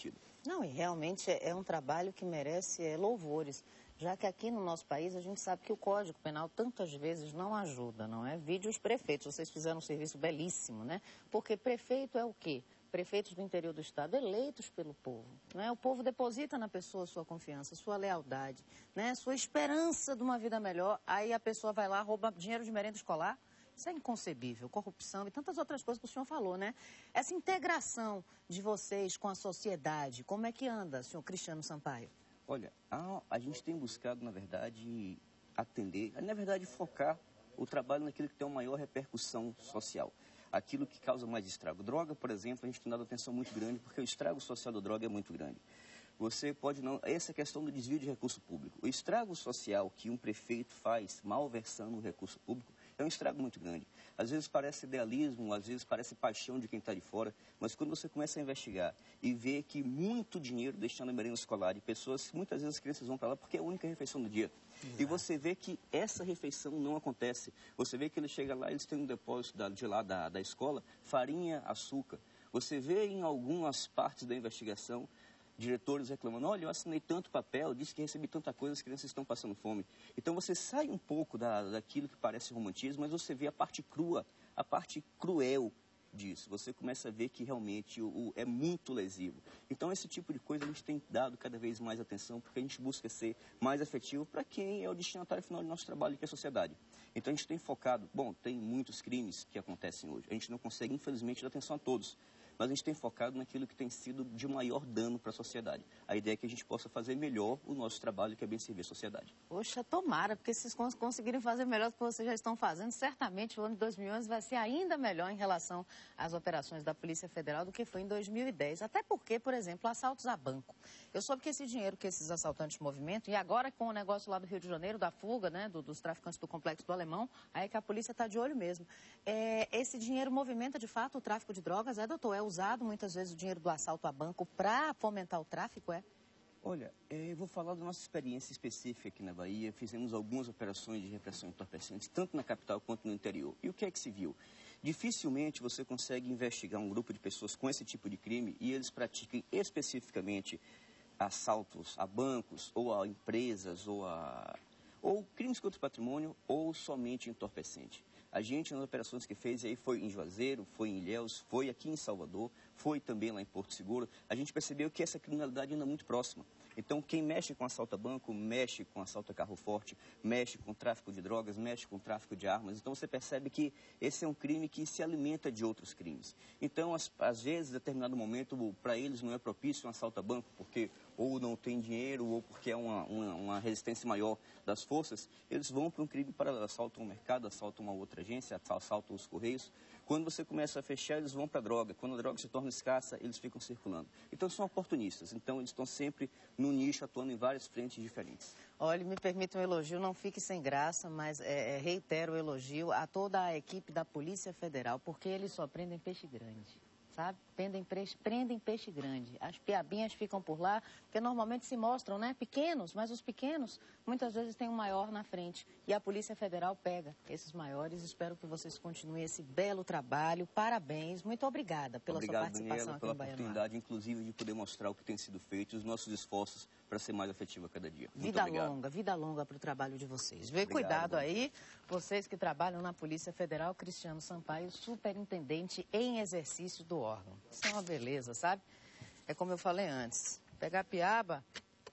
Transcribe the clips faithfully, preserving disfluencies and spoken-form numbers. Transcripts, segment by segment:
sentido. Não, e realmente é, é um trabalho que merece é, louvores, já que aqui no nosso país a gente sabe que o Código Penal tantas vezes não ajuda, não é? Vide os prefeitos, vocês fizeram um serviço belíssimo, né? Porque prefeito é o quê? Prefeitos do interior do estado eleitos pelo povo, né? O povo deposita na pessoa sua confiança, sua lealdade, né? Sua esperança de uma vida melhor, aí a pessoa vai lá, rouba dinheiro de merenda escolar. Isso é inconcebível, corrupção e tantas outras coisas que o senhor falou, né? Essa integração de vocês com a sociedade, como é que anda, senhor Cristiano Sampaio? Olha, a, a gente tem buscado, na verdade, atender, na verdade, focar o trabalho naquilo que tem uma maior repercussão social, aquilo que causa mais estrago. Droga, por exemplo, a gente tem dado atenção muito grande, porque o estrago social da droga é muito grande. Você pode não... Essa é a questão do desvio de recurso público. O estrago social que um prefeito faz malversando o recurso público é um estrago muito grande. Às vezes parece idealismo, às vezes parece paixão de quem está de fora, mas quando você começa a investigar e vê que muito dinheiro deixando a merenda escolar de pessoas, muitas vezes as crianças vão para lá porque é a única refeição do dia. Exato. E você vê que essa refeição não acontece. Você vê que ele chega lá, eles têm um depósito da, de lá da, da escola, farinha, açúcar. Você vê em algumas partes da investigação diretores reclamando, olha, eu assinei tanto papel, disse que recebi tanta coisa, as crianças estão passando fome. Então você sai um pouco da, daquilo que parece romantismo, mas você vê a parte crua, a parte cruel disso. Você começa a ver que realmente o, o, é muito lesivo. Então esse tipo de coisa a gente tem dado cada vez mais atenção, porque a gente busca ser mais efetivo para quem é o destinatário final do nosso trabalho, que é a sociedade. Então a gente tem focado, bom, tem muitos crimes que acontecem hoje. A gente não consegue, infelizmente, dar atenção a todos. Mas a gente tem focado naquilo que tem sido de maior dano para a sociedade. A ideia é que a gente possa fazer melhor o nosso trabalho, que é bem servir a sociedade. Poxa, tomara, porque se vocês conseguirem fazer melhor do que vocês já estão fazendo, certamente o ano de dois mil e onze vai ser ainda melhor em relação às operações da Polícia Federal do que foi em dois mil e dez. Até porque, por exemplo, assaltos a banco. Eu soube que esse dinheiro que esses assaltantes movimentam, e agora com o negócio lá do Rio de Janeiro, da fuga, né, do, dos traficantes do Complexo do Alemão, aí é que a polícia está de olho mesmo. É, esse dinheiro movimenta, de fato, o tráfico de drogas, é, doutor? É usado muitas vezes o dinheiro do assalto a banco para fomentar o tráfico, é? Olha, eu vou falar da nossa experiência específica aqui na Bahia. Fizemos algumas operações de repressão entorpecentes, tanto na capital quanto no interior. E o que é que se viu? Dificilmente você consegue investigar um grupo de pessoas com esse tipo de crime e eles pratiquem especificamente assaltos a bancos, ou a empresas, ou a... ou crimes contra o patrimônio, ou somente entorpecente. A gente, nas operações que fez aí, foi em Juazeiro, foi em Ilhéus, foi aqui em Salvador, foi também lá em Porto Seguro, a gente percebeu que essa criminalidade ainda é muito próxima. Então, quem mexe com assalto a banco, mexe com assalto a carro forte, mexe com tráfico de drogas, mexe com tráfico de armas. Então, você percebe que esse é um crime que se alimenta de outros crimes. Então, às, às vezes, em determinado momento, para eles não é propício um assalto a banco, porque ou não tem dinheiro, ou porque é uma, uma, uma resistência maior das forças, eles vão para um crime paralelo, assaltam o mercado, assaltam uma outra agência, assaltam os correios. Quando você começa a fechar, eles vão para a droga. Quando a droga se torna escassa, eles ficam circulando. Então, são oportunistas. Então, eles estão sempre no nicho, atuando em várias frentes diferentes. Olha, me permita um elogio, não fique sem graça, mas é, é, reitero o elogio a toda a equipe da Polícia Federal, porque eles só prendem peixe grande. Sabe? Prendem, prendem peixe grande. As piabinhas ficam por lá, porque normalmente se mostram, né, pequenos, mas os pequenos muitas vezes têm um maior na frente. E a Polícia Federal pega esses maiores. Espero que vocês continuem esse belo trabalho. Parabéns. Muito obrigada pela Obrigado, sua participação Daniela, aqui pela no Baiano oportunidade, inclusive, de poder mostrar o que tem sido feito e os nossos esforços para ser mais efetivo a cada dia. Muito vida obrigado. longa, vida longa para o trabalho de vocês. Vê, Obrigado, cuidado bom. aí, vocês que trabalham na Polícia Federal, Cristiano Sampaio, superintendente em exercício do órgão. Isso é uma beleza, sabe? É como eu falei antes, pegar piaba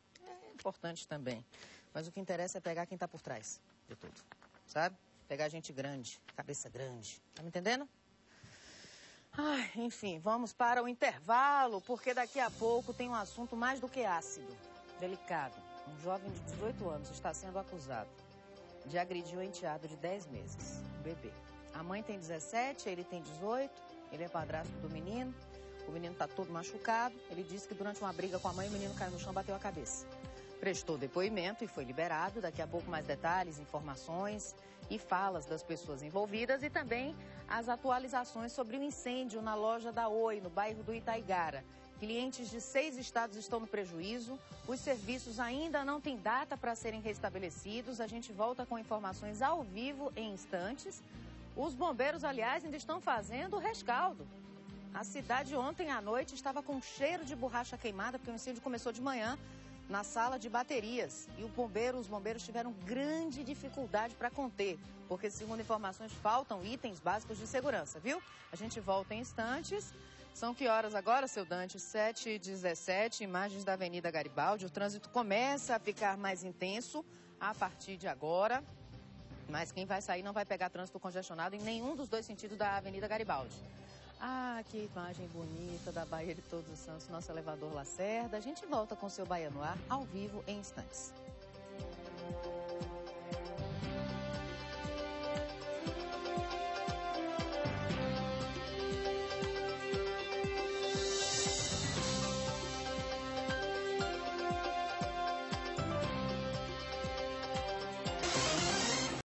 é importante também, mas o que interessa é pegar quem está por trás de tudo, sabe? Pegar gente grande, cabeça grande, tá me entendendo? Ai, enfim, vamos para o intervalo, porque daqui a pouco tem um assunto mais do que ácido, delicado. Um jovem de dezoito anos está sendo acusado de agredir o enteado de dez meses, um bebê. A mãe tem dezessete, ele tem dezoito, ele é padrasto do menino. O menino está todo machucado. Ele disse que durante uma briga com a mãe, o menino caiu no chão e bateu a cabeça. Prestou depoimento e foi liberado. Daqui a pouco mais detalhes, informações e falas das pessoas envolvidas e também as atualizações sobre o incêndio na loja da Oi, no bairro do Itaigara. Clientes de seis estados estão no prejuízo. Os serviços ainda não têm data para serem restabelecidos. A gente volta com informações ao vivo em instantes. Os bombeiros, aliás, ainda estão fazendo o rescaldo. A cidade ontem à noite estava com cheiro de borracha queimada, porque o incêndio começou de manhã na sala de baterias. E o bombeiro, os bombeiros tiveram grande dificuldade para conter, porque, segundo informações, faltam itens básicos de segurança, viu? A gente volta em instantes. São que horas agora, seu Dante? sete e dezessete, imagens da Avenida Garibaldi. O trânsito começa a ficar mais intenso a partir de agora. Mas quem vai sair não vai pegar trânsito congestionado em nenhum dos dois sentidos da Avenida Garibaldi. Ah, que imagem bonita da Baía de Todos os Santos, nosso elevador Lacerda. A gente volta com o seu Bahia no Ar, ao vivo, em instantes.